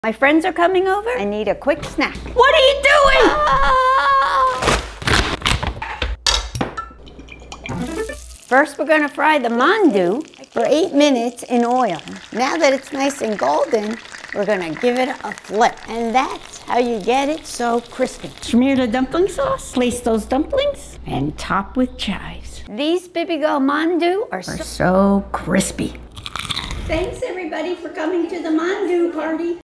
My friends are coming over. I need a quick snack. What are you doing? First, we're gonna fry the mandu for 8 minutes in oil. Now that it's nice and golden, we're gonna give it a flip. And that's how you get it so crispy. Smear the dumpling sauce, place those dumplings, and top with chives. These Bibigo Mandu are so crispy. Thanks everybody for coming to the mandu party.